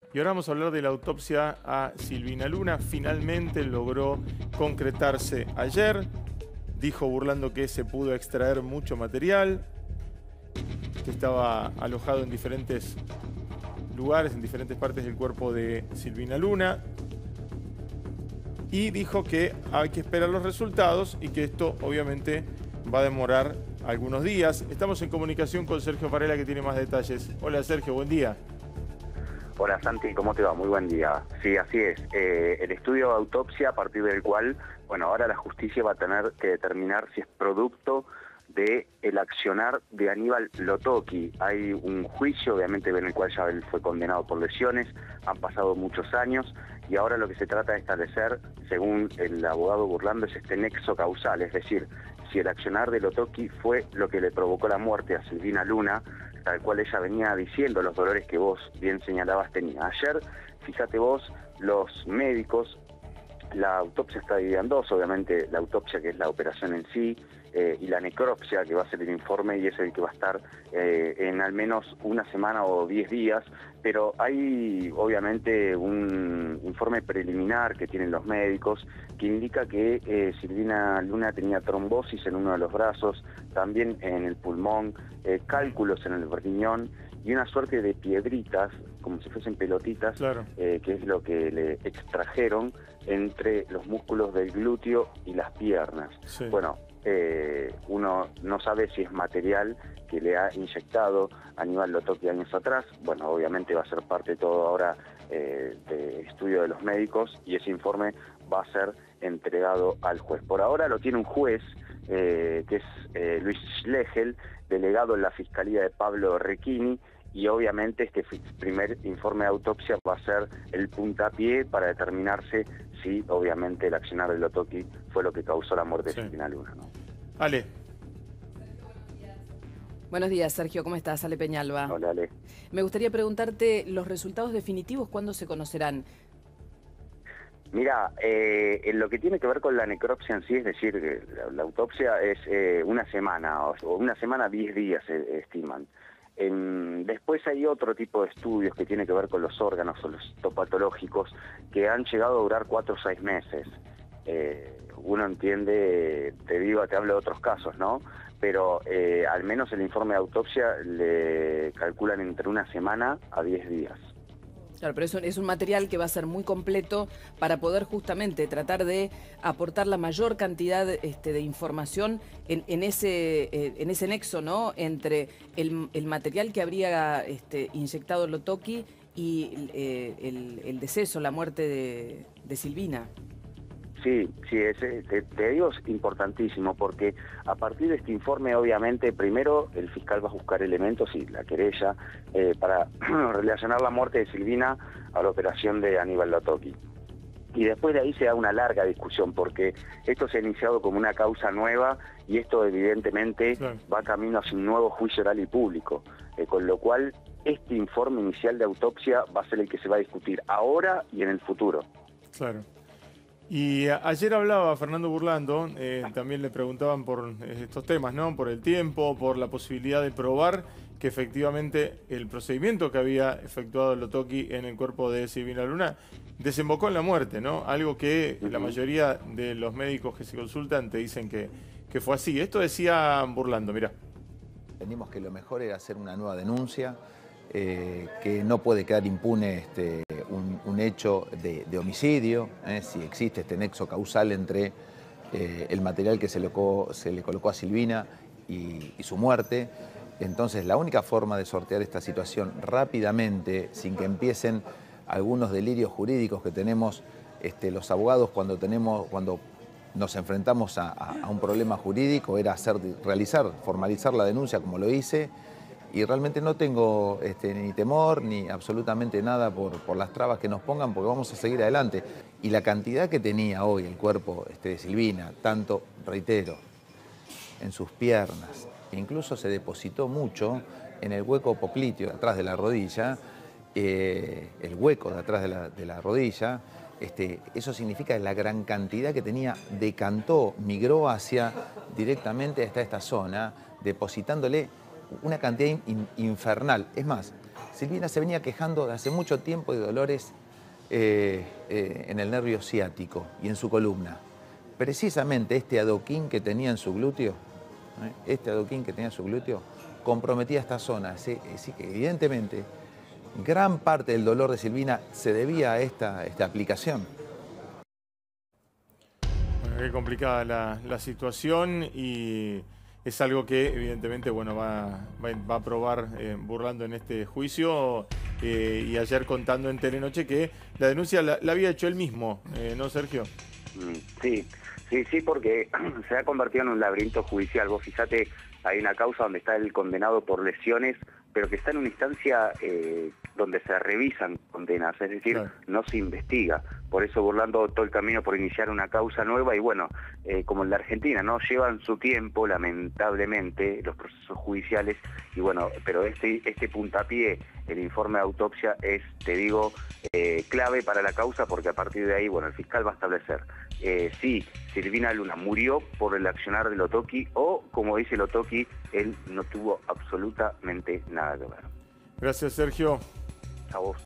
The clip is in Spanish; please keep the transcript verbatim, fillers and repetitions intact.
Y ahora vamos a hablar de la autopsia a Silvina Luna. Finalmente logró concretarse ayer. Dijo Burlando que se pudo extraer mucho material, que estaba alojado en diferentes lugares, en diferentes partes del cuerpo de Silvina Luna. Y dijo que hay que esperar los resultados y que esto obviamente va a demorar algunos días. Estamos en comunicación con Sergio Varela, que tiene más detalles. Hola Sergio, buen día. Hola Santi, ¿cómo te va? Muy buen día. Sí, así es. Eh, el estudio de autopsia a partir del cual, bueno, ahora la justicia va a tener que determinar si es producto de el accionar de Aníbal Lotoki. Hay un juicio, obviamente, en el cual ya él fue condenado por lesiones, han pasado muchos años y ahora lo que se trata de establecer, según el abogado Burlando, es este nexo causal, es decir, si el accionar de Lotoki fue lo que le provocó la muerte a Silvina Luna, tal cual ella venía diciendo los dolores que vos bien señalabas tenía. Ayer, fíjate vos, los médicos, la autopsia está dividida en dos, obviamente la autopsia que es la operación en sí, eh, y la necropsia que va a ser el informe y es el que va a estar eh, en al menos una semana o diez días, pero hay obviamente un informe preliminar que tienen los médicos que indica que eh, Silvina Luna tenía trombosis en uno de los brazos, también en el pulmón, eh, cálculos en el riñón y una suerte de piedritas, como si fuesen pelotitas, Claro. eh, que es lo que le extrajeron entre los músculos del glúteo y las piernas. Sí. Bueno, eh, uno no sabe si es material que le ha inyectado Aníbal Lotoki años atrás. Bueno, obviamente va a ser parte de todo ahora eh, de estudio de los médicos y ese informe va a ser entregado al juez. Por ahora lo tiene un juez, eh, que es eh, Luis Schlegel, delegado en la Fiscalía de Pablo Recchini, y obviamente este primer informe de autopsia va a ser el puntapié para determinarse si obviamente el accionar de Lotoki fue lo que causó la muerte Sí. de Silvina Luna, ¿no? Ale. Buenos días, Sergio. ¿Cómo estás? Ale Peñalba. Hola, Ale. Me gustaría preguntarte, ¿los resultados definitivos cuándo se conocerán? Mira, eh, en lo que tiene que ver con la necropsia en sí, es decir, la, la autopsia es eh, una semana, o, o una semana, diez días, eh, estiman. En, después hay otro tipo de estudios que tiene que ver con los órganos o los histopatológicos que han llegado a durar cuatro o seis meses. Eh, uno entiende, te digo, te hablo de otros casos, ¿no? Pero eh, al menos el informe de autopsia le calculan entre una semana a diez días. Claro, pero eso es un material que va a ser muy completo para poder justamente tratar de aportar la mayor cantidad este, de información en, en, ese, eh, en ese nexo, ¿no? Entre el, el material que habría este, inyectado Lotoki y eh, el, el deceso, la muerte de, de Silvina. Sí, sí, ese, te, te digo, es importantísimo porque a partir de este informe, obviamente, primero el fiscal va a buscar elementos y la querella eh, para relacionar la muerte de Silvina a la operación de Aníbal Lotoki. Y después de ahí se da una larga discusión porque esto se ha iniciado como una causa nueva y esto evidentemente Claro. va camino hacia un nuevo juicio oral y público, eh, con lo cual este informe inicial de autopsia va a ser el que se va a discutir ahora y en el futuro. Claro. Y a- ayer hablaba Fernando Burlando, eh, también le preguntaban por eh, estos temas, ¿no? Por el tiempo, por la posibilidad de probar que efectivamente el procedimiento que había efectuado Lotoki en el cuerpo de Silvina Luna desembocó en la muerte, ¿no? Algo que la mayoría de los médicos que se consultan te dicen que, que fue así. Esto decía Burlando, mirá. Entendimos que lo mejor era hacer una nueva denuncia, eh, que no puede quedar impune este, un, un hecho de, de homicidio, eh, si existe este nexo causal entre eh, el material que se, locó, se le colocó a Silvina y, y su muerte. Entonces la única forma de sortear esta situación rápidamente, sin que empiecen algunos delirios jurídicos que tenemos este, los abogados cuando, tenemos, cuando nos enfrentamos a, a, a un problema jurídico, era hacer, realizar, formalizar la denuncia como lo hice. Y realmente no tengo este, ni temor ni absolutamente nada por, por las trabas que nos pongan, porque vamos a seguir adelante. Y la cantidad que tenía hoy el cuerpo este, de Silvina, tanto, reitero, en sus piernas, e incluso se depositó mucho en el hueco popliteo, atrás de la rodilla, eh, el hueco de atrás de la, de la rodilla, este, eso significa que la gran cantidad que tenía decantó, migró hacia directamente hasta esta zona, depositándole una cantidad in, infernal. Es más, Silvina se venía quejando de hace mucho tiempo de dolores eh, eh, en el nervio ciático y en su columna. Precisamente este adoquín que tenía en su glúteo, ¿eh? este adoquín que tenía en su glúteo, comprometía esta zona. Así, así que evidentemente gran parte del dolor de Silvina se debía a esta, esta aplicación. Bueno, qué complicada la, la situación y es algo que evidentemente bueno, va, va, va a probar eh, Burlando en este juicio eh, y ayer contando en Telenoche que la denuncia la, la había hecho él mismo, eh, ¿no, Sergio? Sí, sí, sí, porque se ha convertido en un laberinto judicial. Vos fíjate, hay una causa donde está el condenado por lesiones, pero que está en una instancia eh, donde se revisan condenas, es decir, claro, no se investiga. Por eso Burlando todo el camino por iniciar una causa nueva y bueno, eh, como en la Argentina, ¿no? Llevan su tiempo, lamentablemente, los procesos judiciales y bueno, pero este, este puntapié, el informe de autopsia es, te digo, eh, clave para la causa porque a partir de ahí, bueno, el fiscal va a establecer eh, si Silvina Luna murió por el accionar del Otoqui o, como dice el Otoqui, él no tuvo absolutamente nada que ver. Gracias, Sergio. A vos.